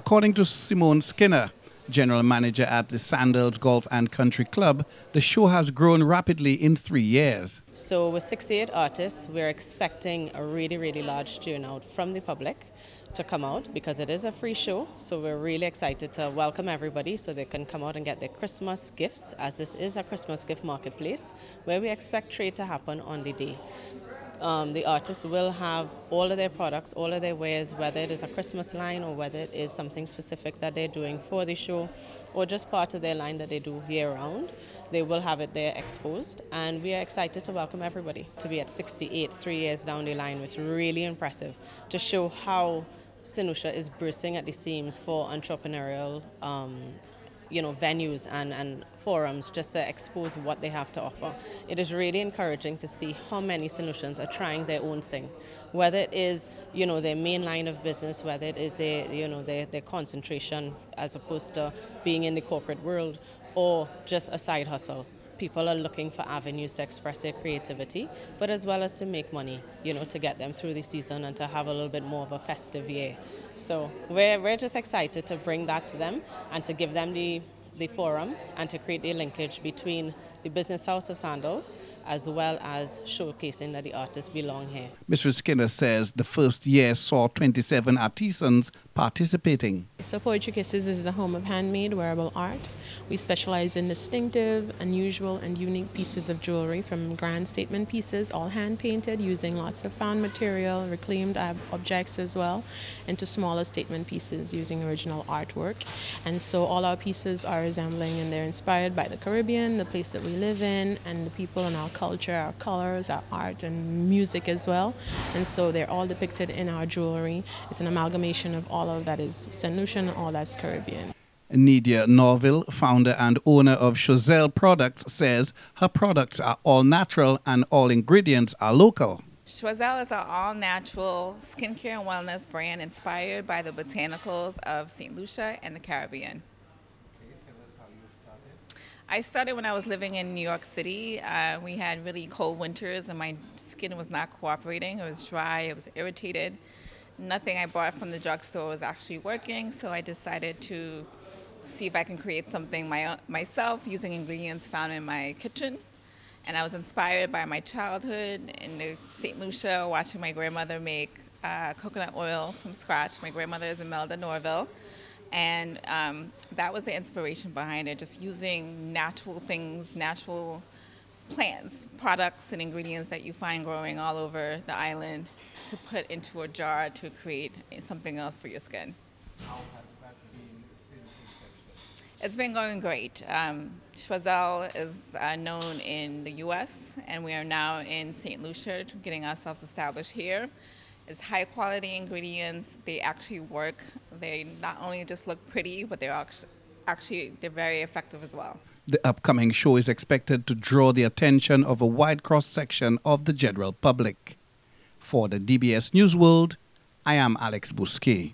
According to Simone Skinner, General Manager at the Sandals Golf and Country Club, the show has grown rapidly in 3 years. So with 68 artists, we're expecting a really large turnout from the public to come out because it is a free show. So we're really excited to welcome everybody so they can come out and get their Christmas gifts, as this is a Christmas gift marketplace where we expect trade to happen on the day. The artists will have all of their products, all of their wares, whether it is a Christmas line or whether it is something specific that they're doing for the show or just part of their line that they do year-round. They will have it there exposed, and we are excited to welcome everybody to be at 68 3 years down the line, which is really impressive to show how St. Lucia is bursting at the seams for entrepreneurial venues and forums just to expose what they have to offer. It is really encouraging to see how many St. Lucians are trying their own thing, whether it is their main line of business, whether it is their concentration as opposed to being in the corporate world, or just a side hustle. People are looking for avenues to express their creativity, but as well as to make money, to get them through the season and to have a little bit more of a festive year. So we're just excited to bring that to them and to give them the forum and to create the linkage between the business house of Sandals as well as showcasing that the artists belong here. Mr. Skinner says the first year saw 27 artisans participating. So Poetry Kisses is the home of handmade wearable art. We specialize in distinctive, unusual, and unique pieces of jewelry, from grand statement pieces, all hand-painted using lots of found material, reclaimed objects as well, and to smaller statement pieces using original artwork. And so all our pieces are resembling, and they're inspired by the Caribbean, the place that we live in, and the people and our culture, our colors, our art, and music as well. And so they're all depicted in our jewelry. It's an amalgamation of all of that is St. Lucian, all that's Caribbean. Nydia Norville, founder and owner of Chazelle Products, says her products are all natural and all ingredients are local. Chazelle is an all-natural skincare and wellness brand inspired by the botanicals of St. Lucia and the Caribbean. I started when I was living in New York City. We had really cold winters and my skin was not cooperating. It was dry, it was irritated. Nothing I bought from the drugstore was actually working, so I decided to see if I can create something myself using ingredients found in my kitchen. And I was inspired by my childhood in St. Lucia, watching my grandmother make coconut oil from scratch. My grandmother is Imelda Norville. And that was the inspiration behind it, just using natural things, natural plants, products and ingredients that you find growing all over the island to put into a jar to create something else for your skin. How has that been since inception? It's been going great. Chazelle is known in the U.S. and we are now in St. Lucia, getting ourselves established here. It's high quality ingredients. They actually work. They not only just look pretty, but they're very effective as well. The upcoming show is expected to draw the attention of a wide cross-section of the general public. For the DBS News World, I am Alex Bousquet.